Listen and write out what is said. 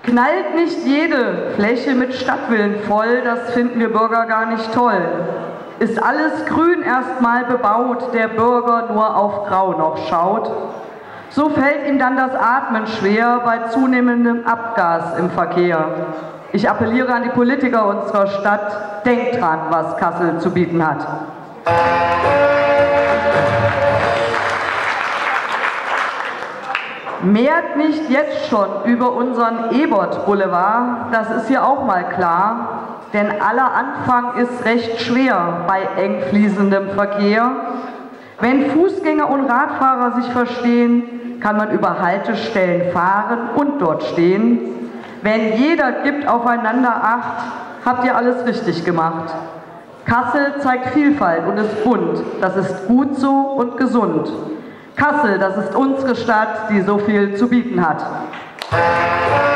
Knallt nicht jede Fläche mit Stadtvillen voll, das finden wir Bürger gar nicht toll. Ist alles grün erstmal bebaut, der Bürger nur auf Grau noch schaut, so fällt ihm dann das Atmen schwer bei zunehmendem Abgas im Verkehr. Ich appelliere an die Politiker unserer Stadt, denkt dran, was Kassel zu bieten hat. Mehrt nicht jetzt schon über unseren Ebert-Boulevard, das ist hier auch mal klar, denn aller Anfang ist recht schwer bei eng fließendem Verkehr. Wenn Fußgänger und Radfahrer sich verstehen, kann man über Haltestellen fahren und dort stehen. Wenn jeder gibt aufeinander Acht, habt ihr alles richtig gemacht. Kassel zeigt Vielfalt und ist bunt, das ist gut so und gesund. Kassel, das ist unsere Stadt, die so viel zu bieten hat.